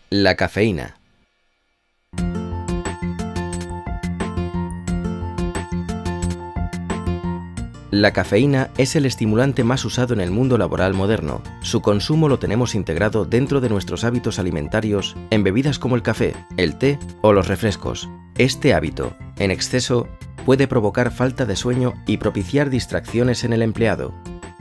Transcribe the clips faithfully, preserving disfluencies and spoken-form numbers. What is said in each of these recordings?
La cafeína. La cafeína es el estimulante más usado en el mundo laboral moderno. Su consumo lo tenemos integrado dentro de nuestros hábitos alimentarios en bebidas como el café, el té o los refrescos. Este hábito, en exceso, puede provocar falta de sueño y propiciar distracciones en el empleado.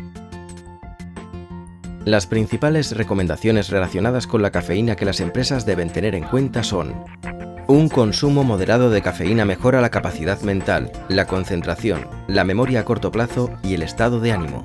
Las principales recomendaciones relacionadas con la cafeína que las empresas deben tener en cuenta son: un consumo moderado de cafeína mejora la capacidad mental, la concentración, la memoria a corto plazo y el estado de ánimo.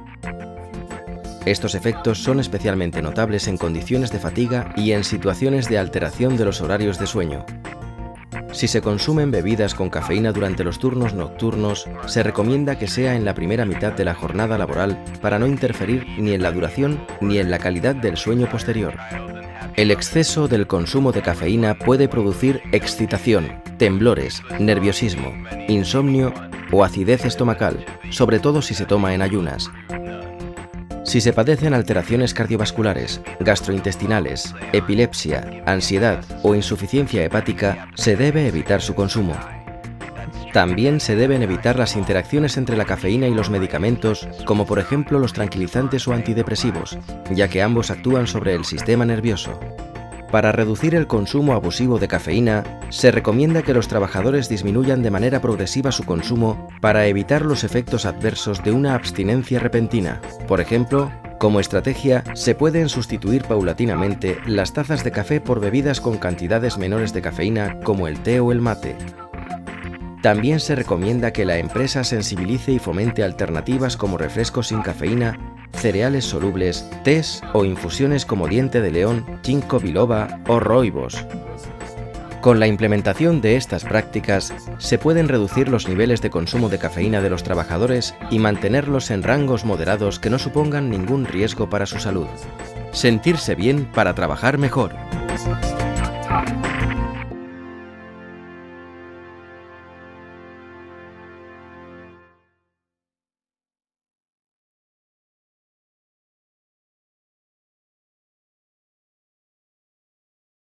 Estos efectos son especialmente notables en condiciones de fatiga y en situaciones de alteración de los horarios de sueño. Si se consumen bebidas con cafeína durante los turnos nocturnos, se recomienda que sea en la primera mitad de la jornada laboral para no interferir ni en la duración ni en la calidad del sueño posterior. El exceso del consumo de cafeína puede producir excitación, temblores, nerviosismo, insomnio o acidez estomacal, sobre todo si se toma en ayunas. Si se padecen alteraciones cardiovasculares, gastrointestinales, epilepsia, ansiedad o insuficiencia hepática, se debe evitar su consumo. También se deben evitar las interacciones entre la cafeína y los medicamentos, como por ejemplo los tranquilizantes o antidepresivos, ya que ambos actúan sobre el sistema nervioso. Para reducir el consumo abusivo de cafeína, se recomienda que los trabajadores disminuyan de manera progresiva su consumo para evitar los efectos adversos de una abstinencia repentina. Por ejemplo, como estrategia, se pueden sustituir paulatinamente las tazas de café por bebidas con cantidades menores de cafeína como el té o el mate. También se recomienda que la empresa sensibilice y fomente alternativas como refrescos sin cafeína, cereales solubles, tés o infusiones como diente de león, ginkgo biloba o rooibos. Con la implementación de estas prácticas, se pueden reducir los niveles de consumo de cafeína de los trabajadores y mantenerlos en rangos moderados que no supongan ningún riesgo para su salud. Sentirse bien para trabajar mejor.